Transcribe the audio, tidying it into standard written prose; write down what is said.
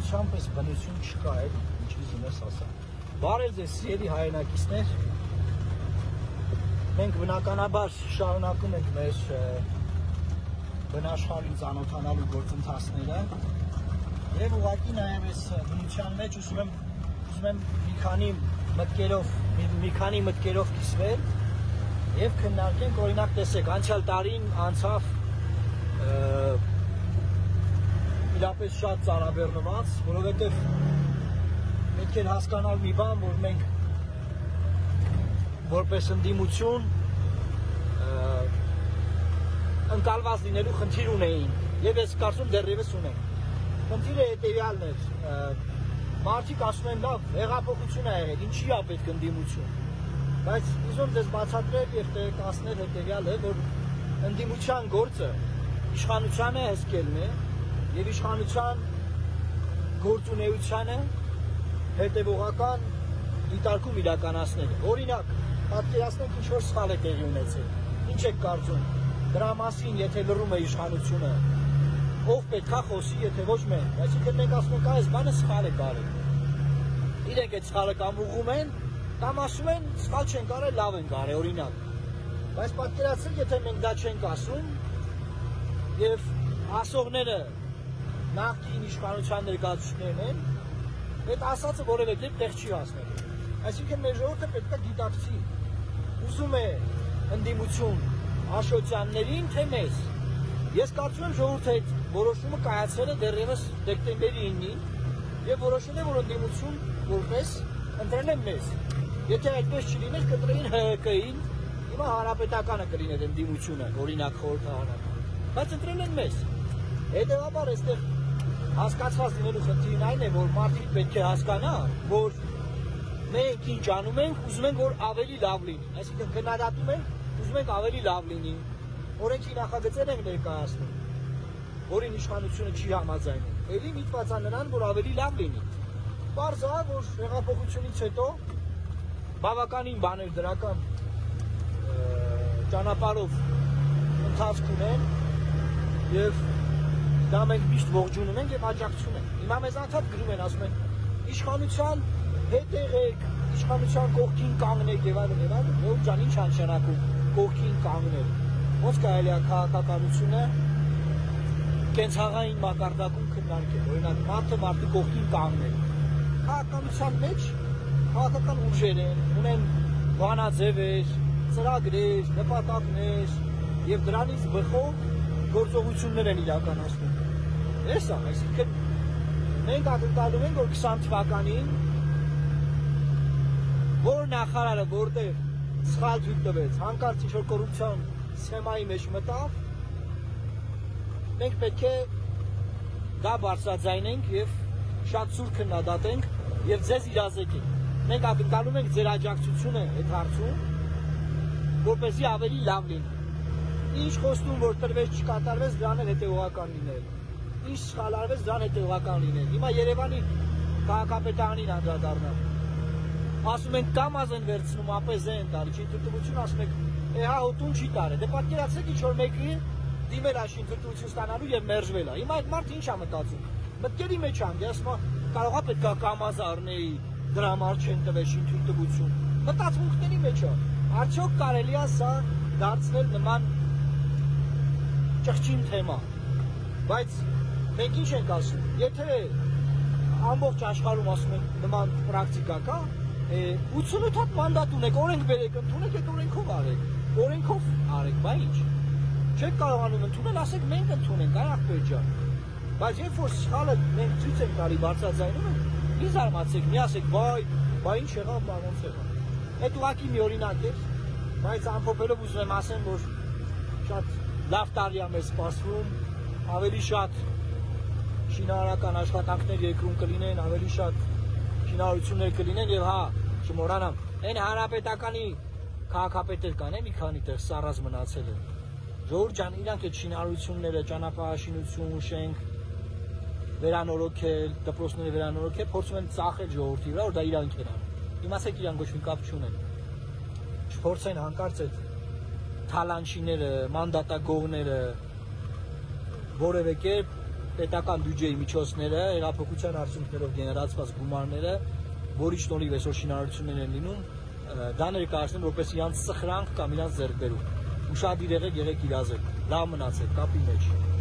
Անկախությամբ էս բնություն չկա էլ, ինչի զինես ասա։ Բարև ձեզ սիրելի հայրենակիցներ։ Մենք բնականաբար շարունակում ենք մեր բնաշխարհին ծանոթանալու գործընթացները եւ ուղղակի նաեւ այս բնության մեջ ուզում եմ մի քանի մտքերով կիսվել եւ քննարկենք, օրինակ տեսեք, անցյալ տարին անցավ իրապես շատ ծանրաբեռնված, որովհետեւ պետք է հասկանալ մի բան, որ մենք որպես ընդդիմություն ընկալված լինելու խնդիր ունեին եւ ես կարծում դեռևս ունենք։ Խնդիրը հետեւյալն էր, մարդիկ ասում են լավ, հեղափոխություն է եղել, ինչի է պետք ընդդիմություն։ Բայց ուզում ձեզ բացատրել եւ տեղեկացնել հետեւյալը, որ ընդդիմության գործը իշխանությանը հսկելն է եւ իշխանության գործունեությանը հետևողական դիտարկում իրականացնելը։ Օրինակ, պատկերացնենք ինչ որ սխալ է տեղի ունեցել։ Ինչ եք կարծում։ Դրա մասին, եթե լռում է իշխանությունը, ով պետքա խոսի, եթե ոչ մենք։ Այսինքն մենք ասում ենք, այս բանը սխալ է կարել։ Իրենք այդ սխալը կամ ուղղում են, կամ ասում են, սխալ չեն կարել, լավ են կարել, օրինակ։ Բայց պատկերացրեք, եթե մենք դա չենք ասում, եւ ասողները նախկին իշխանության ներկայացուցիչներն են, այդ ասածը որևէ դեպ տեղ չի հասնել։ Այսինքն մեր ժողովուրդը պետք է գիտակցի, ուզում է ընդդիմություն Աշոտյաններին, թե մեզ։ Ես կարծում եմ ժողովուրդը այդ որոշումը կայացրել է դեռևս դեկտեմբերի 9-ին եւ որոշել է, որ ընդդիմություն որպես ընտրել են մեզ։ Եթե այդպես չլիներ, կընտրեին ՀՀԿ-ին, հիմա հանրապետականը կլիներ ընդդիմությունը, օրինակ խորհրդարանական։ Բայց ընտրել են մեզ։ Հետևաբար այստեղ հասկացված լինելու խնդիրն այն է, որ մարդիկ պետք է հասկանան, որ մենք ինչ անում ենք, ուզում ենք, որ ավելի լավ լինի։ Այսինքն քննադատում ենք, ուզում ենք ավելի լավ լինի։ Օրենքի նախագծեր ենք ներկայացնում, որին իշխանությունը չի համաձայնում։ Էլի միտված է նրան, որ ավելի լավ լինի։ Պարզ է, որ հեղափոխությունից հետո բավականին բաներ դրական ճանապարհով ընթացք ունեն եւ դա մենք միշտ ողջունում ենք եւ աջակցում ենք։ Հիմա մեզ անդադ գրում են, ասում են իշխանության հետ եղեք, իշխանության կողքին կանգնեք եւ այլն եւ այլն։ Ո՞վ ջան, ինչ անշանակում կողքին կանգնել։ Ոնց կարելի է քաղաքականությունը կենցաղային մակարդակում քննարկել։ Օրինակ, մարդը կողքին կանգնել։ Քաղաքականության մեջ քաղաքական ուժեր են, ունեն բանաձևեր, ծրագրեր, նպատակներ եւ դրանից բխող գործողություններ են իրականացնում։ Էս է, այսինքն մենք ակնկալում ենք, որ 20 թվականին որ նախարարը որտեղ սխալ թույլ տվեց, հանկարծ ինչ-որ կոռուպցիոն սխեմայի մեջ մտավ, մենք պետք է դա բարձրաձայնենք եւ շատ սուր քննադատենք եւ ձեզ իրազեկենք։ Մենք ակնկալում ենք ձեր աջակցությունը այդ հարցում, որպեսզի ավելի լավ լինի։ Ինչ խոստում որ տրվեց չկատարվեց, դրան էլ հետևողական լինել։ Ինչ սխալարվեց, դրան հետևողական լինել։ Հիմա Երևանի քաղաքապետարանին անդրադառնամ։ Ասում են կամազ են վերցնում, ապես են տալի, չի թույլտվություն, ասում եք, հա հոտուն չի տարել։ Դե պատկերացրեք ինչ որ մեկի դիմել աշին թույլտվություն ստանալու եւ մերժվել է։ Հիմա այդ մարդը ինչ է մտածում։ Մտքերի մեջ անգ, ասում է, կարողա պետքա կամազ առնեի, դրա համար չեն տվել շին թույլտվություն։ Մտածմունքների մեջ է։ Արդյոք կարելի է սա դարձնել նման ճղճին թեմա, բայց մենք ինչ ենք ասում, եթե ամբողջ աշխարհում ասում են նման պրակտիկա կա, 88 հատ մանդատ ունեք, օրենք բերեք, ընդունեք, այդ օրենքով արեք, օրենքով արեք, բա ինչ, չեք կարողանում ընդունել, ասեք մենք ընդունենք, այ ախպեր ջան, բայց երբ որ սխալը մենք ցույց ենք տալի բարձրաձայնում, մի զարմացեք, մի ասեք, բայ ինչ եղավ, ոնց եղավ, այդ ուղղակի մի օրինակ է, բայց ամփոփելով ուզում եմ ասեմ, որ շատ լավ տարի է մեզ սպասվում, ավելի շատ շինարարական աշխատանքներ երկրում կլինեն, ավելի շատ շինարարություններ կլինեն եւ հա, չմոռանամ, այն հանրապետականի քաղաքապետեր կան, մի քանի տեղ սառած մնացել են։ Ժողովուրդ ջան, իրանք այդ շինարարությունները, ճանապարհաշինություն, շենք վերանորոգել, դպրոցները վերանորոգել, փորձում են ծախել ժողովրդի վրա, որ դա իրանք են անում։ Իմացեք, իրանք ոչ մի կապ չունեն։ Չփորձեն հանկարծ այդ թալանչիները, մանդատագողները որևէ կերպ պետական բյուջեի միջոցները, հեղափոխության արդյունքներով գեներացված գումարները, որի շնորհիվ այսօր շինարարություններ են լինում, դա ներկայացնեն որպես իրանց սխրանք կամ իրանց ձեռքբերում։ Ուշադիր եղեք իրազեկ։ Լավ մնացեք, կապի մեջ։